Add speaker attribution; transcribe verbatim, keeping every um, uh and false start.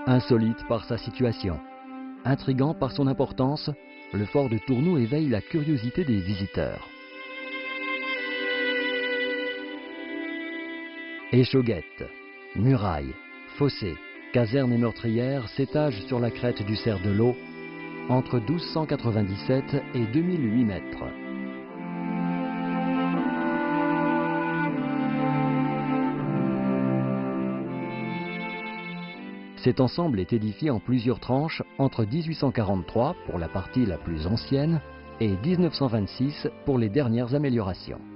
Speaker 1: Insolite par sa situation, intrigant par son importance, le fort de Tournoux éveille la curiosité des visiteurs. Échauguettes, murailles, fossés, casernes et meurtrières s'étagent sur la crête du cerf de l'Eau entre mille deux cent quatre-vingt-dix-sept et deux mille huit mètres. Cet ensemble est édifié en plusieurs tranches entre mille huit cent quarante-trois pour la partie la plus ancienne et mille neuf cent vingt-six pour les dernières améliorations.